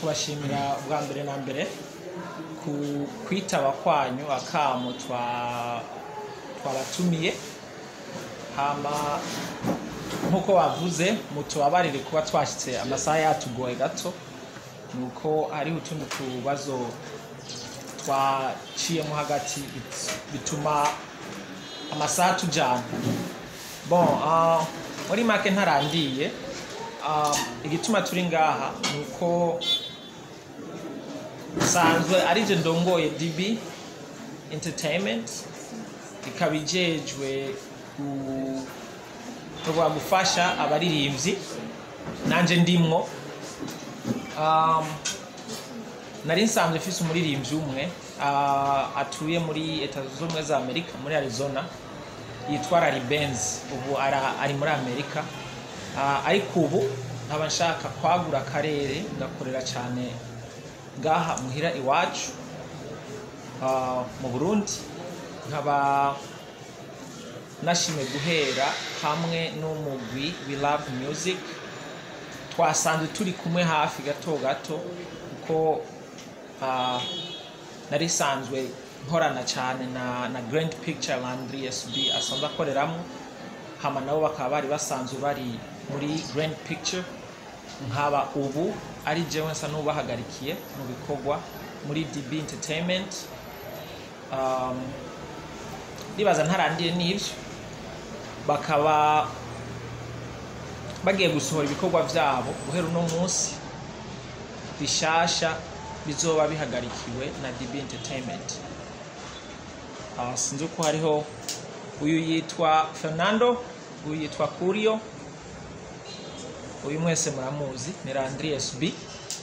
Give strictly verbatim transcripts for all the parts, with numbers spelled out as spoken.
kubashimira bwa mbere na mbere ku kwitaba kwanyu akamo twa twabatumiye hama nkuko bavuze mutubabarire kuba twashitse amasaha yatugoye gato nuko hari utundi tubazo twaciyemo hagati bituma amasaha tujana. Bon, uh, muri make ntarandiye uh, igituma turi ngaha nuko sanzwe ari je ndongoye D B Entertainment ikabijejwe ku gufasha abaririmbyi nanje ndimwo. um, nari nsanzwe mfise umuririmbyi umwe uh, atuye muri Leta Zunze Ubumwe za Amerika muri Arizona yitwa Larry Benz, ubu ari muri Amerika. uh, ariko ubu nkaba nshaka kwagura akarere ngakorera cyane ngaha muhira iwacu uh, mu Burundi. nkaba nashimye guhera hamwe n'umugwi We Love Music, twasanzwe turi kumwe hafi gato gato kuko uh, nari sanzwe nkorana cyane na, na Grand Picture Landry S B asanzwe akoreramo, hama nabo bakaba bari basanzwe bari muri Grand Picture. nkaba ubu ari jewe nsa n'ubahagarikiye mu bikorwa muri D B Entertainment. um, nibaza ntarandiye n'ivyo bakaba bagiye gusohora ibikorwa vyabo guhera uno munsi bishasha bizoba bihagarikiwe na D B Entertainment. uh, sinzi ko hariho uyu yitwa Fernando, uyu yitwa Curio, uyu mwese muramuzi ni Landry S B.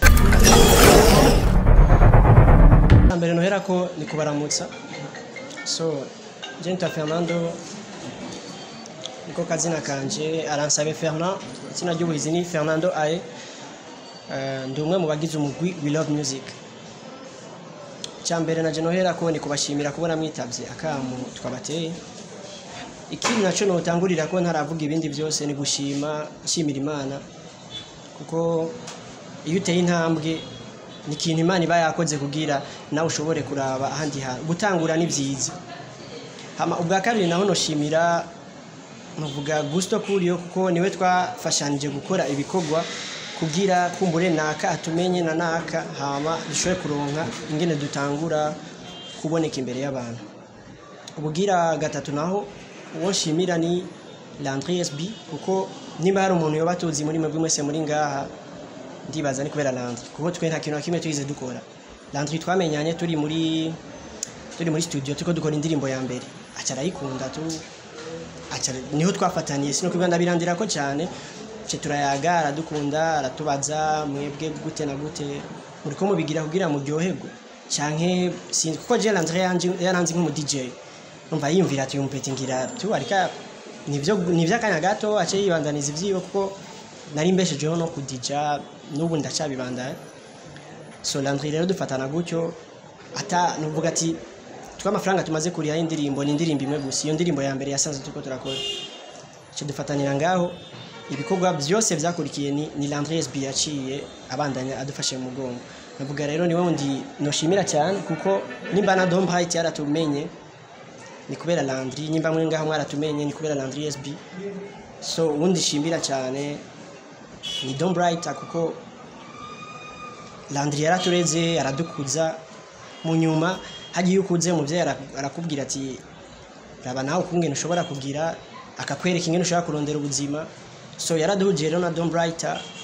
Mbere nohera ko ni kubaramutsa. So je nitwa Fernando, niko kazina kanje Aransabe Fernand, sina ry'ubuhizi ni Fernando Aye. Uh, ndi umwe mu bagize umugwi We Love Music. Cyambere naje nohera ko ni kubashimira kubona mwitavye akamu twabateye. Ikindi naco notangurira ko ntaravuga ibindi byose ni gushima nshimira Imana, kuko iyo uteye intambwe ni ikintu Imana iba yakoze kugira nawe ushobore kuraba ahandi hantu gutangura ni byiza. Hama ubwa kabiri naho noshimira nuvuga Gusto Curio, kuko niwe twafashanije gukora ibikorwa kugira kumbure naka atumenye na naka, hama dushoboye kuronka ingene dutangura kuboneka imbere y'abantu. Ubugira gatatu naho uwo nshimira ni Landry S B, kuko niba hari umuntu yoba tuzi muri mwebwe mwese muri ngaha ndibaza ni kubera Landry, kuko twe nta kintu kimwe twize dukora. Landry twamenyanye turi muri turi muri studio tuko dukora indirimbo ya mbere, acara yikunda tu acara niho twafataniye, sino kubwa ndabirandira ko cyane cyo turayagara dukunda, aratubaza mwebwe gute na gute muri ko mubigira kugira mu ryoherwe canke sinzi, kuko je Landry yanje yaranzi nk'umu D J umva yiyumvira ati umpeti ngira tu arika nivyo nivyo kanya gato ace yibandaniza ivyiyo, kuko nari mbeshejeho no kudija n'ubu ndacabibandanya. So Landry rero dufatana gutyo, ata nuvuga ati twa amafaranga tumaze kuriya indirimbo ni indirimbo imwe gusa, iyo ndirimbo ya mbere yasanze tuko turakora cyo dufatanira ngaho. Ibikorwa byose byakurikiye ni, ni Landry S B yaciye abandanya adufashe mu mugongo. Navuga rero niwe ndi noshimira cyane, kuko nimba na Dom Bright yaratumenye ni kubera Landry, nimba mwe ngaho mwaratumenye ni kubera Landry S B. So undi shimira cyane ni Dom Bright, kuko Landry yaratureze aradukuza mu nyuma hagiye ukuze umuvyeyi arakubwira ati raba nawe kungene ushobora kugira akakwereka ingene ushobora kurondera ubuzima. So yaraduhuje rero na Dom Bright.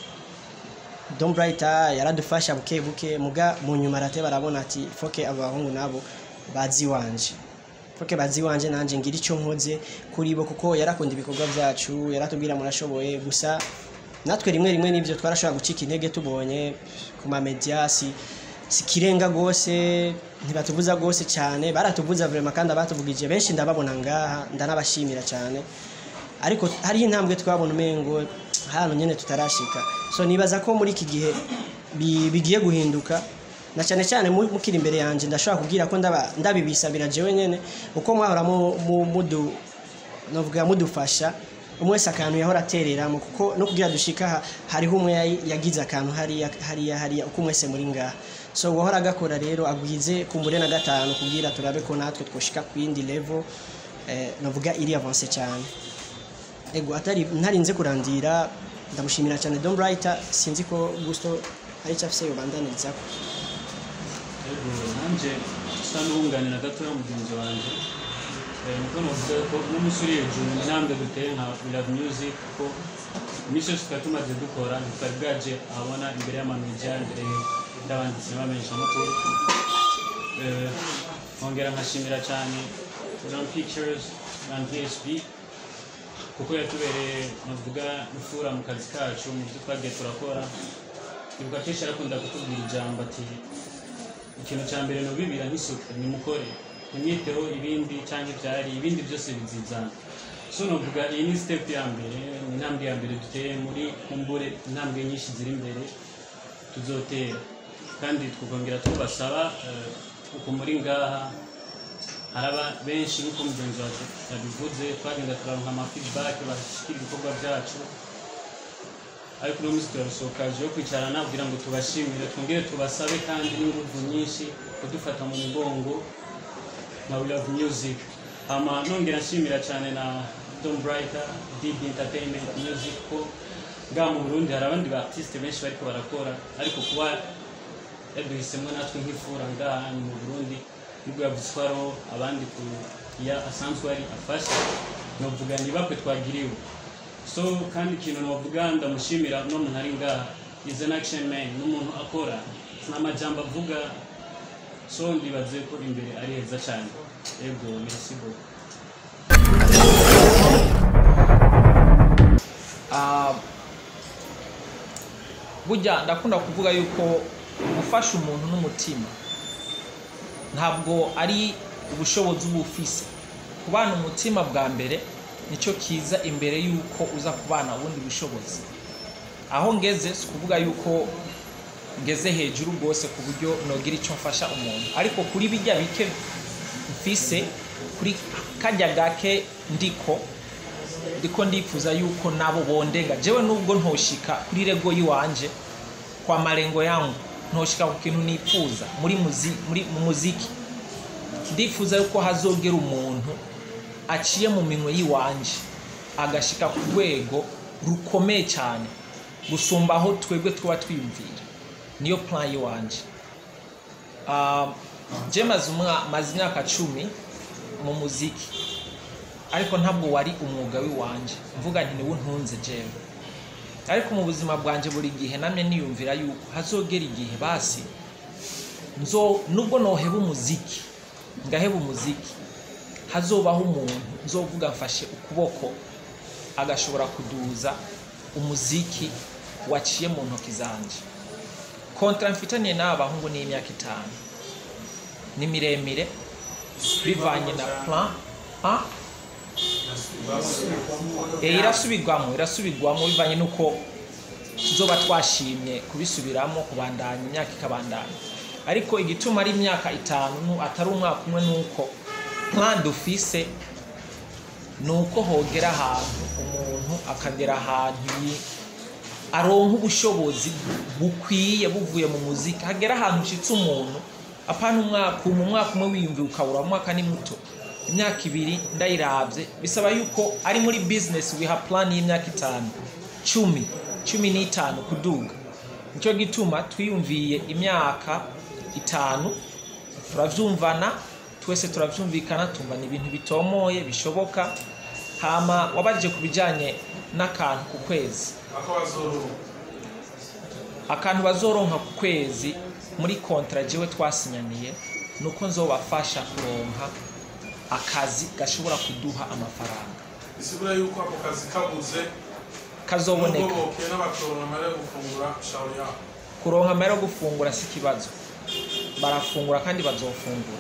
Dom Bright yaradufasha buke buke, muga mu nyuma arate barabona ati foke abahungu nabo bazi wanje, foke bazi wanje nanje ngira ico nkoze kuri bo, kuko yarakunda ibikorwa byacu, yaratubwira murashoboye. Gusa natwe rimwe rimwe nivyo twarashobora gucika intege tubonye ku ma media, si sikirenga gose ntibatuvuza gose cyane, baratuvuza vraiment kandi abatuvugije benshi ndababona ngaha ndanabashimira cyane, ariko hari intambwe twabona umengo hano nyene tutarashika. So nibaza ko muri iki gihe bigiye guhinduka, na cyane cyane mukiri imbere yanje ndashaka kugira ko ndaba ndabibisabira jewe nyene, uko mwahora mu mudu novuga mudufasha umwe wese akantu yahora atereramo kuko no kugira dushika hariho umwe yagize akantu hari hari hari uko mwese muri ngaha so wahora agakora rero agwize kumbure na gatanu kugira turabe ko natwe twoshika ku yindi level eh navuga iri avance cyane ego atari ntarinze kurandira ndamushimira cyane Don Brighter sinzi ko gusto ari cyafise yo bandaniriza ko ego nanje sanunganira gato mu mugenzi wanje eh nuko novuga ko n'umusuri hejuru intambwe duteye nka We Love Music ko misho tukatumaze dukora ntitwabwaje abona imbere y'amamedia imbere y'abanditsi bamenyesha amakuru eh ongera nkashimira cyane John Pictures and V S B kuko yatubereye navuga ifura mu kazi kacu mu byo twagiye turakora ibuka kenshi arakunda kutubwira ijambo ati ikintu cya mbere no bibira n'isuku ni mukore imyiteho ibindi cyangwa ibyari ibindi byose bizizana so navuga iyi ni step ya mbere ni intambwe ya mbere duteye muri kumbure intambwe nyinshi ziri imbere tuzotera kandi tukongera tubasaba uko muri ngaha haraba benshi nkuko mugenzi wacu yabivuze twagenda turaronka ama feedback bashikira ibikorwa byacu ariko no musi turasokaje yo kwicarana kugira ngo tubashimire twongere tubasabe kandi n'ingufu nyinshi kudufata mu mugongo na We Love Music ama nongera nshimira cyane na Don Brighter D B Entertainment Music ko nga mu Burundi hari abandi ba artiste benshi bariko barakora ariko kuba yaduhisemo natwe nk'ifura ngaha mu Burundi nibwo yabuswaro abandi ku ya asanzwe ari afasha novuga nibakwe twagiriwe so kandi kintu novuga ndamushimira no muntu ari ngaha is an action man n'umuntu akora n'amajambo avuga so ndibaze ko imbere ari heza cyane ego merci beaucoup ah burya ndakunda kuvuga yuko gufasha umuntu n'umutima ntabwo ari ubushobozi bufise kubana umutima bwa mbere nicyo kiza imbere yuko uza kubana ubundi bushobozi aho ngeze kuvuga yuko ngeze hejuru rwose ku buryo nogira icyo mfasha umuntu ariko kuri bijya bike mfise kuri kajya gake ndiko ndiko ndifuza yuko nabo bondenga jewe nubwo ntoshika kuri rego yiwanje kwa malengo yangu ntoshika ku kintu nifuza muri muziki muri mu muziki ndifuza yuko hazogera umuntu aciye mu minwe yiwanje agashika ku rwego rukomeye cyane gusumba aho twebwe twaba twiyumvira niyo plan yiwanje ah je mazumwa mazimyaka cumi mu muziki ariko ntabwo wari umwuga wiwanje mvuga nti niwe ntunze jewe ariko mu buzima bwanje buri gihe namye niyumvira yuko hazogera igihe basi nzo nubwo noheba umuziki ngaheba umuziki hazobaho umuntu nzovuga mfashe ukuboko agashobora kuduza umuziki waciye mu ntoki zanje kontra mfitaniye n'abahungu ni imyaka itanu ni miremire bivanye na plan ha e irasubirwamo irasubirwamo bivanye nuko tuzoba twashimye kubisubiramo kubandanya imyaka ikabandanya ariko igituma ari imyaka itanu atari umwaka umwe nuko plan dufise nuko hogera ahantu umuntu akagera ahantu aronka ubushobozi bukwiye buvuye mu muziki hagera ahantu ushitse umuntu apana umwaka mu mwaka umwe wiyumvira ukabura umwaka ni muto imyaka ibiri ndayiravye bisaba yuko ari muri business we have plan y'imyaka itanu cumi cumi n'itanu kuduga nicyo gituma twiyumviye imyaka itanu turavyumvana twese turavyumvikana tumvana ibintu bitomoye bishoboka hama wabaje kubijanye n'akantu ku kwezi akantu bazoronka ku kwezi muri kontra jewe twasinyaniye nuko nzobafasha kuronka akazi gashobora kuduha amafaranga bisigura yuko ako kazi kabuze kazoboneka kuronka amahera yo gufungura si kibazo barafungura kandi bazofungura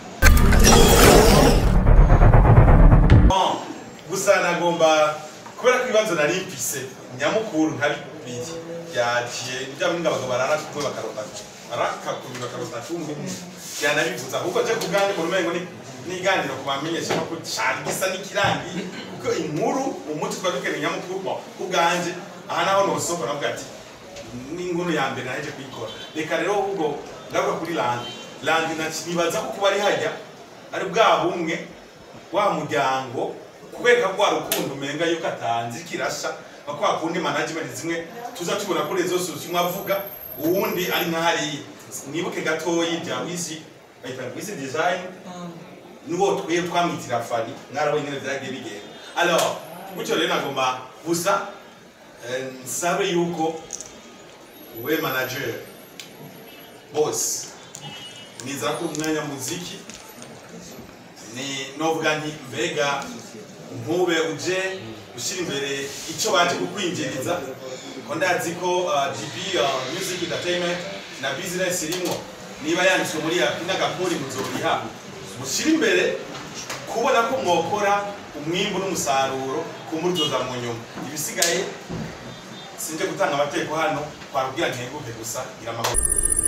gusa nagomba kubera ko ibibazo nari mfise nyamukuru nka bibiri yagiye byaba n'ingabo barara kumwe bakarota araka kubira karota kumwe cyane bivuza ahubwo cyo kubwande mu rumengo ni n'iganiro ku bamenyesha ko cyari gisa n'ikirangi kuko inkuru mu muti twa dukeneye nyamukuru ubwanje aha naho no soko navuga ati n'inkuru ya mbere naje kuyikora reka rero ubwo ngaruka kuri landi landi nibaza ko kuba ari hajya ari bwa bumwe wa muryango kubera ko rukundo umenga yuko atanze kirasha bakwa kundi management zimwe tuza tubona kuri rezo sosio mwavuga uwundi ari nkahari nibuke gatoyi bya wisi bayita wisi design nuwo twiye twamitira fani ngarabo nyene byagiye bigenda alors mucyo rero nagomba gusa nsabe yuko we manager boss niza ko umwanya muziki ni novuga nti mbega nkube uje ushira imbere icyo baje kukwinjiriza ko ndazi ko G B Music Entertainment na business irimo niba yanditswe muri Apina Gakuri muzoriha mushira imbere kubona ko mwokora umwimbu n'umusaruro kumuryoza mu nyuma ibisigaye sinje gutanga amateko hano twabwira nteguke gusa gira amahoro.